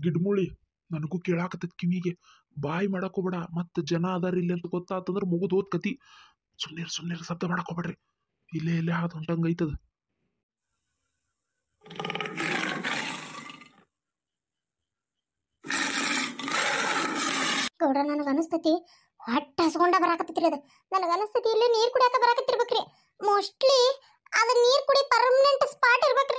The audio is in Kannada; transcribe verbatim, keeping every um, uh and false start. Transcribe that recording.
ಗಿಡ್ಮುಳಿ ನನಗೂ ಕೇಳಾಕತ್ತದ ಕಿವಿಗೆ. ಬಾಯಿ ಮಾಡಕ್ ಹೋಗ್ಬೇಡ, ಮತ್ ಜನ ಅದಾರ ಇಲ್ಲಿ ಅಂತ ಗೊತ್ತಾತಂದ್ರ ಮುಗಿದ್ ಹೋದ್ ಕತಿ. ಸುಮ್ನಿರ್ ಸುಮ್ನಿರ್ ಶಬ್ದ ಮಾಡಕ್ ಹೋಗ್ಬೇಡ್ರಿ. ಇಲ್ಲೇ ಇಲ್ಲೇ ಹಾದ್ ಹೊಂಟಂಗ ಐತದ. ಗೌಡ್ರ ನನಗೆ ಅನಿಸ್ತೈತಿ ಹೊಟ್ಟೆ ಹಸ್ಕೊಂಡ ಬರಾಕತ್ತೈತ್ರಿ ಅದು. ನನಗೆ ಅನಿಸ್ತೈತಿ ಇಲ್ಲಿ ನೀರು ಕುಡಿಯಾಕ ಬರಾಕತ್ತಿರ್ಬೇಕ್ರಿ. ಮೋಸ್ಟ್ಲಿ ಅದು ನೀರು ಕುಡಿ ಪರ್ಮನೆಂಟ್ ಸ್ಪಾಟ್ ಇರ್ಬೇಕ್ರಿ.